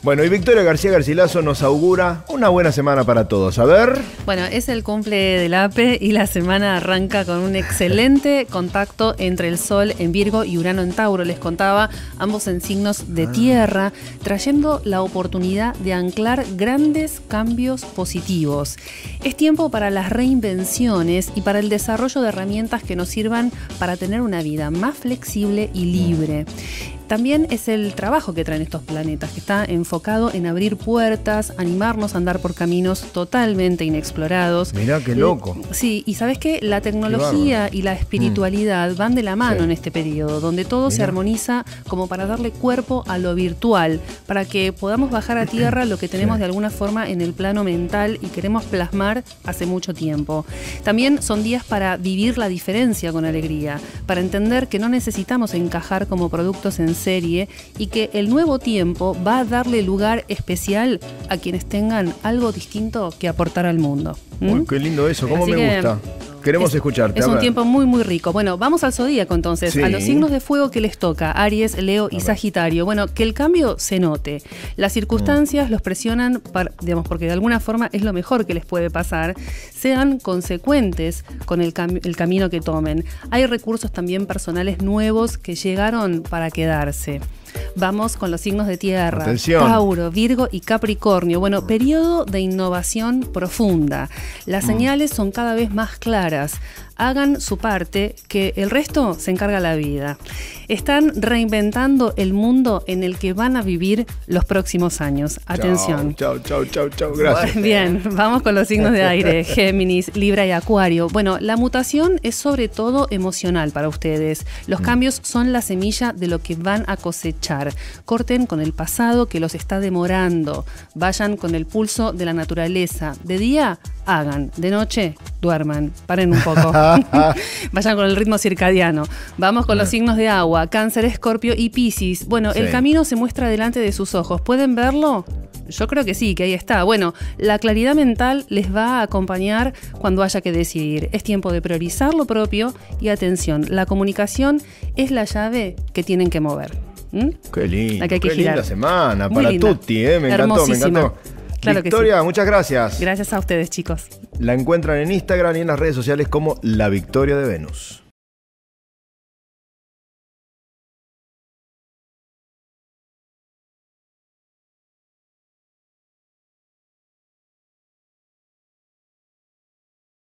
Bueno, y Victoria García Garcilaso nos augura una buena semana para todos. A ver. Bueno, es el cumple del APE y la semana arranca con un excelente contacto entre el Sol en Virgo y Urano en Tauro. Les contaba, ambos en signos de tierra, trayendo la oportunidad de anclar grandes cambios positivos. Es tiempo para las reinvenciones y para el desarrollo de herramientas que nos sirvan para tener una vida más flexible y libre. También es el trabajo que traen estos planetas, que está enfocado en abrir puertas, animarnos a andar por caminos totalmente inexplorados. Mirá qué loco. Sí, y ¿sabés qué? La tecnología y la espiritualidad van de la mano en este periodo, donde todo se armoniza como para darle cuerpo a lo virtual, para que podamos bajar a tierra lo que tenemos de alguna forma en el plano mental y queremos plasmar hace mucho tiempo. También son días para vivir la diferencia con alegría, para entender que no necesitamos encajar como productos en serie y que el nuevo tiempo va a darle lugar especial a quienes tengan algo distinto que aportar al mundo. Uy, qué lindo eso, cómo Así me gusta. Queremos escucharte. Es un tiempo muy, muy rico. Bueno, vamos al zodíaco entonces, Sí. a los signos de fuego que les toca, Aries, Leo y Sagitario. Bueno, que el cambio se note. Las circunstancias los presionan, porque de alguna forma es lo mejor que les puede pasar. Sean consecuentes con el camino que tomen. Hay recursos también personales nuevos que llegaron para quedarse. Vamos con los signos de tierra. Atención. Tauro, Virgo y Capricornio. Bueno, periodo de innovación profunda. Las señales son cada vez más claras. Hagan su parte, que el resto se encarga la vida. Están reinventando el mundo en el que van a vivir los próximos años. Atención. Chau. Gracias. Bien, vamos con los signos de aire, Géminis, Libra y Acuario. Bueno, la mutación es sobre todo emocional para ustedes. Los cambios son la semilla de lo que van a cosechar. Corten con el pasado que los está demorando. Vayan con el pulso de la naturaleza. De día, hagan. De noche, duerman. Paren un poco. Vayan con el ritmo circadiano. Vamos con los signos de agua, Cáncer, Escorpio y Piscis. Bueno, el camino se muestra delante de sus ojos. ¿Pueden verlo? Yo creo que sí, que ahí está. Bueno, la claridad mental les va a acompañar cuando haya que decidir. Es tiempo de priorizar lo propio y atención, la comunicación es la llave que tienen que mover. Qué lindo, Qué linda semana muy para linda. tutti, me encantó. Claro Victoria, que sí. muchas gracias. Gracias a ustedes, chicos. La encuentran en Instagram y en las redes sociales como La Victoria de Venus.